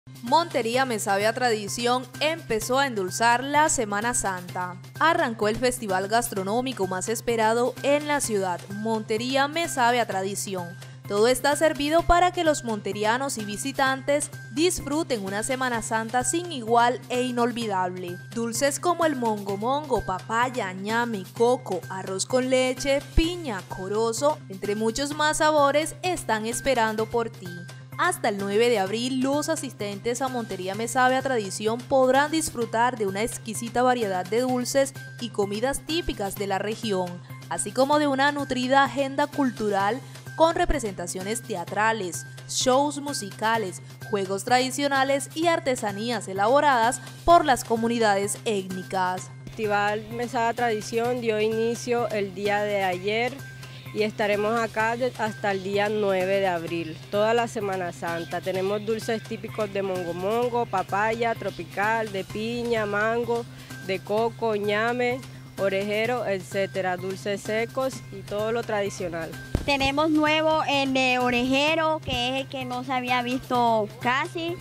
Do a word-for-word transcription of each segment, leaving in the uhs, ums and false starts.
Montería Me Sabe a Tradición empezó a endulzar la Semana Santa. Arrancó el festival gastronómico más esperado en la ciudad, Montería Me Sabe a Tradición. Todo está servido para que los monterianos y visitantes disfruten una Semana Santa sin igual e inolvidable. Dulces como el mongo mongo, papaya, ñame, coco, arroz con leche, piña, corozo, entre muchos más sabores están esperando por ti. Hasta el nueve de abril, los asistentes a Montería Me Sabe a Tradición podrán disfrutar de una exquisita variedad de dulces y comidas típicas de la región, así como de una nutrida agenda cultural con representaciones teatrales, shows musicales, juegos tradicionales y artesanías elaboradas por las comunidades étnicas. El Festival Me Sabe a Tradición dio inicio el día de ayer y estaremos acá hasta el día nueve de abril, toda la Semana Santa. Tenemos dulces típicos de mongo mongo, papaya, tropical, de piña, mango, de coco, ñame, orejero, etcétera, dulces secos y todo lo tradicional. Tenemos nuevo el de orejero, que es el que no se había visto casi,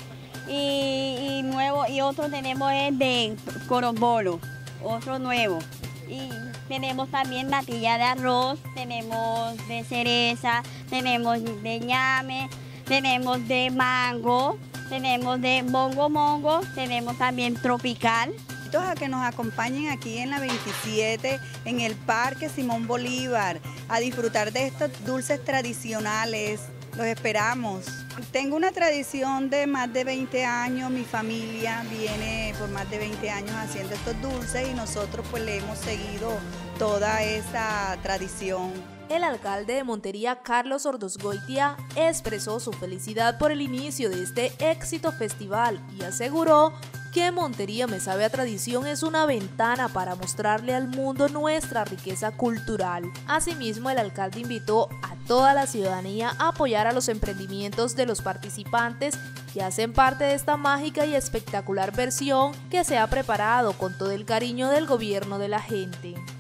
y, y nuevo y otro tenemos el de corombolo, otro nuevo. Y tenemos también natilla de arroz, tenemos de cereza, tenemos de ñame, tenemos de mango, tenemos de mongo mongo, tenemos también tropical. A que nos acompañen aquí en la veintisiete, en el Parque Simón Bolívar, a disfrutar de estos dulces tradicionales. Los esperamos. Tengo una tradición de más de veinte años, mi familia viene por más de veinte años haciendo estos dulces y nosotros pues le hemos seguido toda esa tradición. El alcalde de Montería, Carlos Ordosgoitia, expresó su felicidad por el inicio de este éxito festival y aseguró que Montería Me Sabe a Tradición es una ventana para mostrarle al mundo nuestra riqueza cultural. Asimismo, el alcalde invitó a toda la ciudadanía a apoyar a los emprendimientos de los participantes que hacen parte de esta mágica y espectacular versión que se ha preparado con todo el cariño del gobierno de la gente.